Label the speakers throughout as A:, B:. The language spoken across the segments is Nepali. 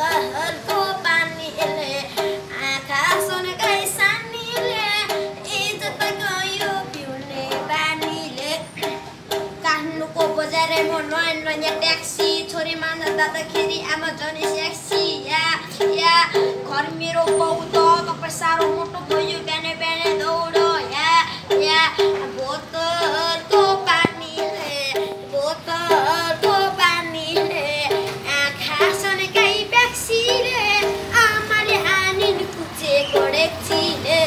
A: बोतलको पानीले आँखा सुनकै सानीले इज्जत गयो पिउने बानीले काठमाडौँको बजारमा नयाँ नयाँ ट्याक्सी छोरी मान जाँदाखेरि आमा झन् सेक्सी या घर मेरो बाउ त तपाईँ साह्रो मोटो भयो बिहानै बिहानै दौड या बोतलको पानीले आँखा सनकै प्याक्सीले आमाले आनिन् कुचेको डेक्चीले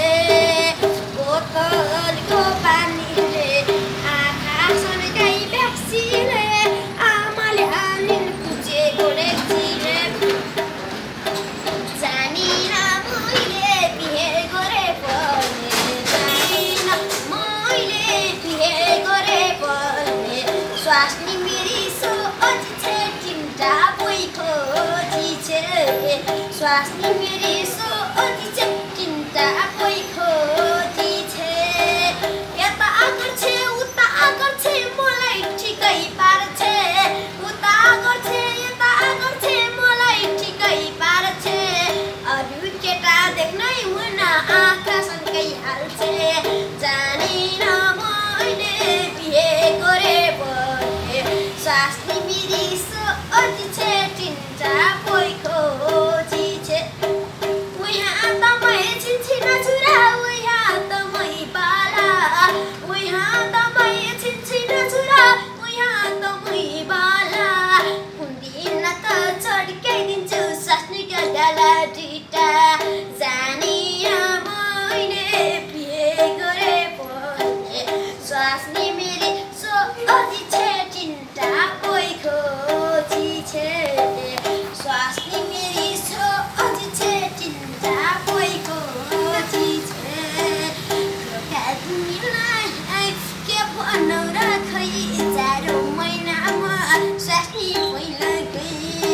A: बोतलको पानीले आँखा सनकै प्याक्सीले आमाले आनिन् कुचेको डेक्चीले जानिन मैले बिहे गरे पर्ने जानिन मैले बिहे गरे पर्ने स्वास्नी मेरी सो अझै छे चिन्ता कोही खोजी छे स्वास्नी मेरी सो अझै छे चिन्ता कोही खोजी छे यता आकर छे उता आकर छे मलाई ठिकै पार्छे उता आकर छे यता आकर छे मलाई ठिकै पार्छे अरू केटा देख्नै हुन आँखा सन्कै हाल्छे जानिन मैले बिहे गरे पर्ने स्वास्नी मेरी सो अझै छे चिन्ता कोही खोजी छे उहाँ त मै छिन्छिन छुरा उहाँ त मै बाला उहाँ त मै छिन्छिन छुरा उहाँ त मै बाला कुन दिन त चड्काइदिन्छु स्वास्नीका गाला डिटा जानिन मैले बिहे गरे पर्ने स्वास्नी मेरी सो अझै छे चिन्ता कोही खोजी छे स्वास्नी मेरी सो अझै छे चिन्ता कोही खोजी छे तिमीलाई के भनौ र खै जाडो महिनामा स्वास्नी पहिला गए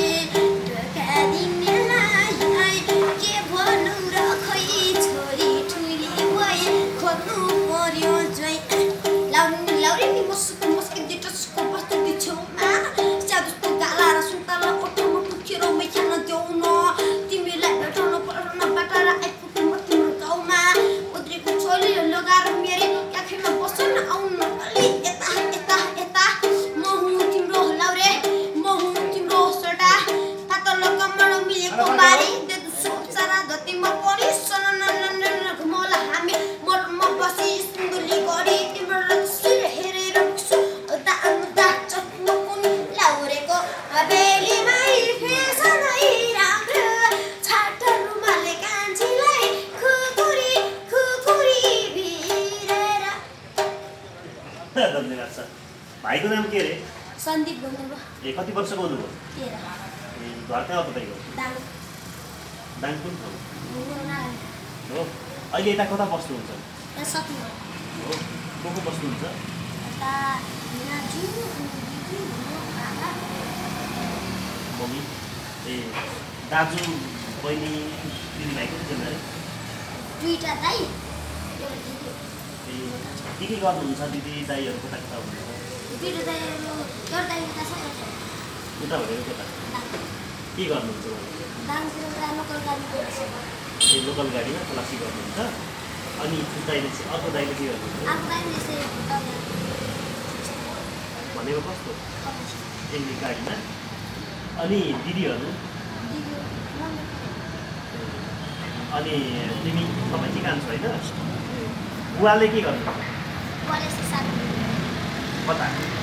A: दिनेलाई के भनौ र खै छोरी ठुली भए खोज्नु पर्यो जोइ लाउरी नि मसुको मस्के दुईटा सुको बस्नु छेउमा स्याजस्तो गाला र सुन्तला ओठमा टुकेर मै खान देऊ न तिमीलाई भेटाउनु पर्न बाटार आइपुग्नु म तिम्रो गाउँमा उद्रेको छोली लगाएर मेरो काखीमा बस्न आउनु अलि यता यता यता म हुँ तिम्रो लाउरे म हुँ तिम्रो सोडा पातलो कम्मर मिलेको बारी देदु सोचारा धतीमा परि सनन घुमला हामी मरमा बसी सुन्दुली गरी तिम्रो रक्सिर हेरेर मुक्सु उता उता चक्नु कुन लाउरेको हवेलीमै फेसनै राम्रो छाट रुमाले कान्छीलाई खुकुरी भिरेर
B: धन्यवाद सर भाइको नाम के रे
A: सन्दीप भन्नुभयो
B: ए कति वर्षको हुनुभयो
A: 13
B: घर कहाँ हो तपाईँको
A: दाङ
B: दाङ कुन ठाउँ हो अहिले यता कता बस्नुहुन्छ
A: सक्नु
B: हो को बस्नुहुन्छ
A: यता नाजु दिदी बाबा
B: मम्मी ए दाजु बहिनी दिदीभाइ कतिजना रे
A: दुईटा दाइ
B: ए के गर्नुहुन्छ दिदी दाइहरू कता कता हुनुहुन्छ
A: दुईटा दाइहरू एउटा दाइ उता छ
B: उता भनेको कता के गर्नुहुन्छ
A: दाङतिर उता लोकल गाडी गर्छ
B: ए लोकल गाडीमा तलासी गर्नुहुन्छ अनि दाइले चाहिँ अर्को दाइले के गर्नुहुन्छ
A: अर्को दाइले चाहिँ
B: भनेको कस्तो एमबी गाडीमा अनि दिदीहरू अनि तिमी तपाईँ के कान्छ होइन बुवाले के गर्नुहुन्छ कता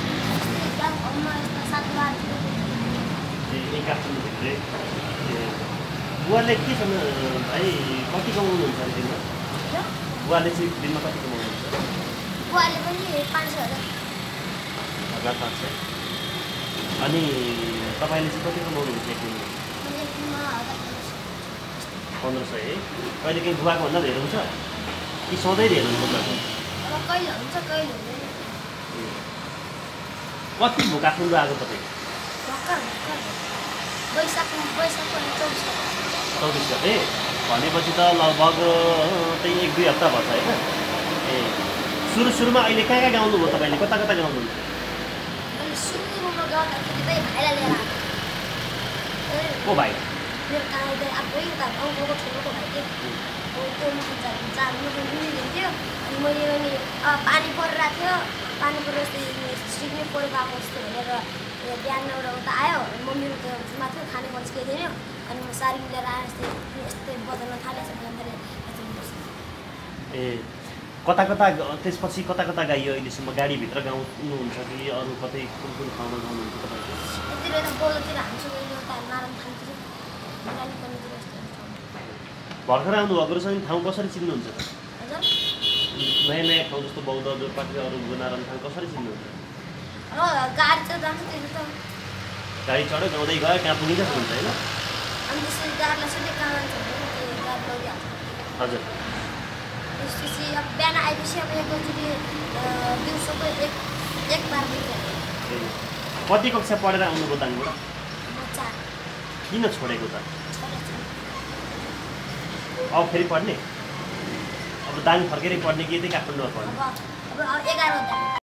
B: ए काठमाडौँभित्रै बुवाले के छ भाइ कति कमाउनुहुन्छ दिनमा बुवाले चाहिँ दिनमा कति कमाउनुहुन्छ
A: बुवाले पनि 500,000
B: 1500 अनि तपाईँले चाहिँ कति कमाउनुहुन्छ एक दिनमा 1500 है कहिले काहीँ बुवाको भन्दा धेरै हुन्छ कि सधैँ धेरै हुन्छ
A: कहिले हुन्छ कहिले हुँदैन
B: कति भयो काठमाडौँ आएको तपाईँ
A: वैशाखको
B: 24 गते भनेपछि त लगभग त्यही 1-2 हप्ता भन्छ होइन ए सुरुमा अहिले कहाँ कहाँ गाउनुभयो तपाईँले कता कता गाउनुहुन्छ
A: सुरुमा गाउँदाखेरि चाहिँ भाइलाई लिएर आएको
B: को भाइ
A: मेरो कहाँ आफै उता गाउँको ठुलोको भाइ थियो त्यो जानु हुन्थ्यो अनि मैले अनि पानी परिरहेको थियो पानी परेर सिक्ने परेर गएको जस्तो भनेर बिहान एउटा उता आयो मम्मीहरू त्यो माथि खाने बन्स केही थिएन अनि म सारी मिलेर आएँ यस्तै बजाउन थालेछ भने
B: ए कता त्यसपछि कता गाइयो अहिलेसम्म गाडीभित्र गाउनुहुन्छ कि अरू कतै कुन ठाउँमा गाउनुहुन्छ तपाईँको
A: यतिर यता बोलोतिर हान्छु एउटा नारायण थानतिर नानी पर्नेतिर यस्तो
B: भर्खर आउनुभएको रहेछ ठाउँ कसरी चिन्नुहुन्छ
A: हजुर
B: नयाँ ठाउँ जस्तो बौद्ध जोरपाटी अरू नारायण थान कसरी चिन्नुहुन्छ
A: गाडी चाहिँ जान्छ त्यसले त
B: गाडी चढ्यो गाउँदै गयो कहाँ पुगिन्छ हुन्छ होइन
A: अनि त्यसरी गाडीलाई सोधेँ कहाँ जान्छ भने त्यो गाडी लगिहाल्छ
B: हजुर
A: त्यसपछि अब बिहान आएपछि अब एकचोटि दिउँसोको एक बार हुन्छ
B: कति कक्षा पढेर आउनुभयो दाङबाट
A: म 4
B: किन छोडेको त
A: छोडेको
B: अब फेरि पढ्ने अब दाङ फर्केरै पढ्ने कि त्यही काठमाडौँमा पढ्ने
A: अब 11 वटा